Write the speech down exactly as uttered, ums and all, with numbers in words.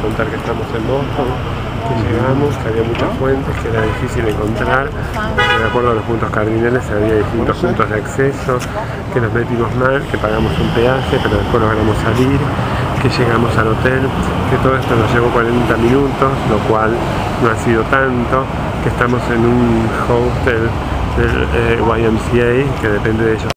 contar que estamos en Boston, que llegamos, que había muchas fuentes, que era difícil encontrar, que de acuerdo a los puntos cardinales había distintos puntos de acceso, que nos metimos mal, que pagamos un peaje, pero después logramos salir, que llegamos al hotel, que todo esto nos llevó cuarenta minutos, lo cual no ha sido tanto, que estamos en un hostel del eh, Y M C A, que depende de ellos.